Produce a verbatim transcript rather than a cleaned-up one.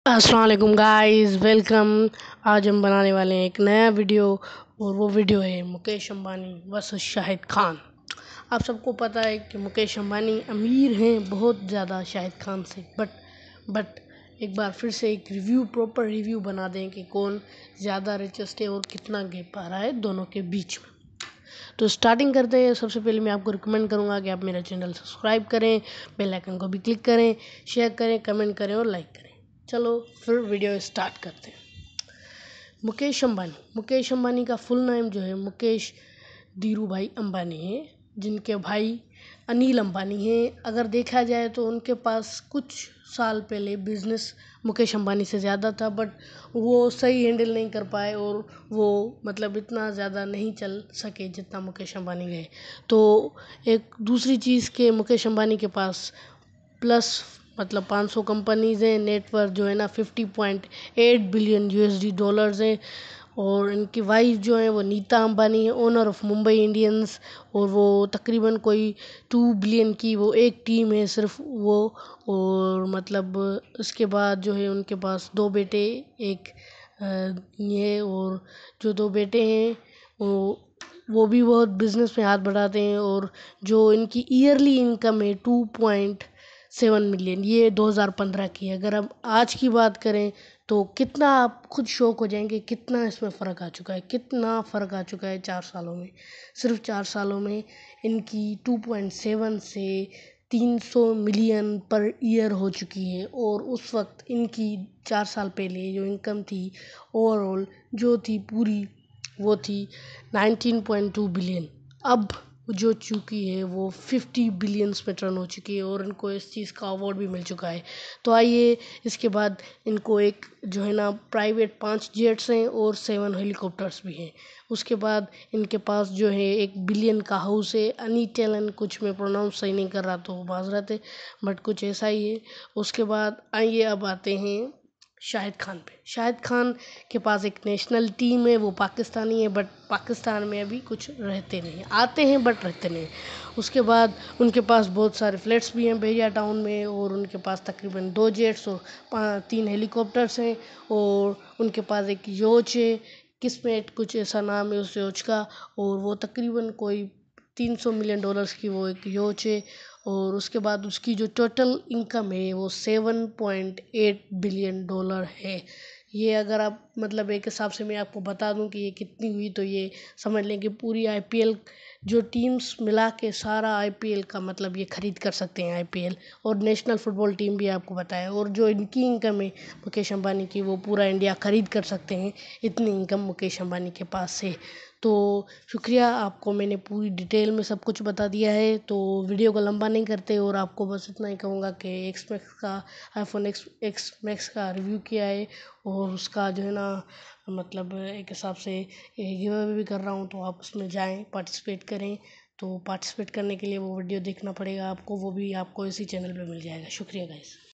अस्सलाम वालेकुम guys, welcome. आज हम बनाने वाले हैं एक नया वीडियो और वो वीडियो है मुकेश अंबानी वर्सेस शाहिद खान। आप सबको पता है कि मुकेश अंबानी अमीर हैं बहुत ज़्यादा शाहिद खान से, बट बट एक बार फिर से एक रिव्यू प्रॉपर रिव्यू बना दें कि कौन ज़्यादा रिचेस्ट है और कितना गैप आ रहा है दोनों के बीच में। तो स्टार्टिंग करते हैं। सबसे पहले मैं आपको रिकमेंड करूँगा कि आप मेरा चैनल सब्सक्राइब करें, बेल आइकन को भी क्लिक करें, शेयर करें, कमेंट करें और लाइक करें। चलो फिर वीडियो स्टार्ट करते हैं। मुकेश अंबानी मुकेश अंबानी का फुल नेम जो है मुकेश धीरू भाई अंबानी है, जिनके भाई अनिल अंबानी हैं। अगर देखा जाए तो उनके पास कुछ साल पहले बिजनेस मुकेश अंबानी से ज़्यादा था, बट वो सही हैंडल नहीं कर पाए और वो मतलब इतना ज़्यादा नहीं चल सके जितना मुकेश अंबानी गए। तो एक दूसरी चीज़ के मुकेश अंबानी के पास प्लस मतलब पाँच सौ कंपनीज़ हैं, नेटवर्थ जो है ना fifty point eight billion USD dollars हैं। और इनकी वाइफ जो है वो नीता अंबानी है, ओनर ऑफ मुंबई इंडियंस। और वो तकरीबन कोई टू बिलियन की वो एक टीम है सिर्फ वो। और मतलब उसके बाद जो है उनके पास दो बेटे, एक ये, और जो दो बेटे हैं वो वो भी बहुत बिजनेस में हाथ बढ़ाते हैं। और जो इनकी ईयरली इनकम है टू पॉइंट सेवन मिलियन, ये दो हज़ार पंद्रह की है। अगर हम आज की बात करें तो कितना आप खुद शॉक हो जाएंगे कितना इसमें फ़र्क आ चुका है, कितना फ़र्क आ चुका है चार सालों में। सिर्फ चार सालों में इनकी टू पॉइंट सेवन से तीन सौ मिलियन पर ईयर हो चुकी है। और उस वक्त इनकी चार साल पहले जो इनकम थी ओवरऑल जो थी पूरी, वो थी नाइनटीन पॉइंट टू बिलियन। अब जो चुकी है वो फिफ्टी बिलियंस में टर्न हो चुकी है और इनको इस चीज़ का अवार्ड भी मिल चुका है। तो आइए, इसके बाद इनको एक जो है ना प्राइवेट पांच जेट्स हैं और सेवन हेलीकॉप्टर्स भी हैं। उसके बाद इनके पास जो है एक बिलियन का हाउस है, अनीटेलन, कुछ मैं प्रोनाउंस सही नहीं कर रहा तो माजरत है, बट कुछ ऐसा ही है। उसके बाद आइए अब आते हैं शाहिद खान पे। शाहिद खान के पास एक नेशनल टीम है, वो पाकिस्तानी है, बट पाकिस्तान में अभी कुछ रहते नहीं, आते हैं बट रहते नहीं। उसके बाद उनके पास बहुत सारे फ्लैट्स भी हैं बेरिया टाउन में, और उनके पास तकरीबन दो जेट्स और पा- तीन हेलीकॉप्टर्स हैं। और उनके पास एक योच है, किस्मेट कुछ ऐसा नाम है उस योच का, और वो तकरीबन कोई तीन सौ मिलियन डॉलर्स की वो एक योच है। और उसके बाद उसकी जो टोटल इनकम है वो seven point eight billion dollar है। ये अगर आप मतलब एक हिसाब से मैं आपको बता दूं कि ये कितनी हुई, तो ये समझ लें कि पूरी आईपीएल जो टीम्स मिला के सारा आईपीएल का मतलब ये खरीद कर सकते हैं आईपीएल। और नेशनल फुटबॉल टीम भी आपको बताया। और जो इनकी इनकम है मुकेश अंबानी की, वो पूरा इंडिया खरीद कर सकते हैं, इतनी इनकम मुकेश अंबानी के पास है। तो शुक्रिया, आपको मैंने पूरी डिटेल में सब कुछ बता दिया है, तो वीडियो को लंबा नहीं करते और आपको बस इतना ही कहूँगा कि एक्स मैक्स का आईफोन एक्स एक्स मैक्स का रिव्यू किया है। और उसका जो है ना मतलब एक हिसाब से गिव अवे भी कर रहा हूँ, तो आप उसमें जाएं, पार्टिसिपेट करें। तो पार्टिसिपेट करने के लिए वो वीडियो देखना पड़ेगा आपको, वो भी आपको इसी चैनल पे मिल जाएगा। शुक्रिया गाइस।